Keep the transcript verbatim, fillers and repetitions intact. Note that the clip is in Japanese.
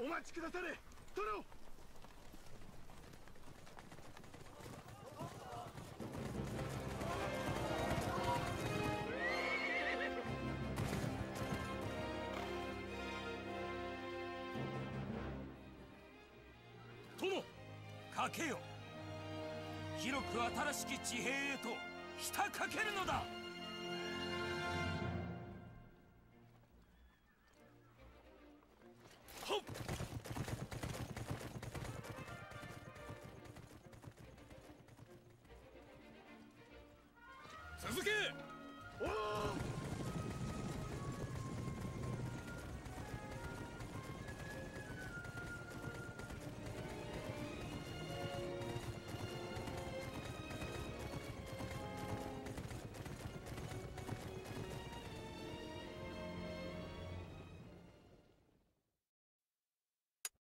お待ちくだされ、殿。 殿、かけよ。広く新しき地平へとひたかけるのだ。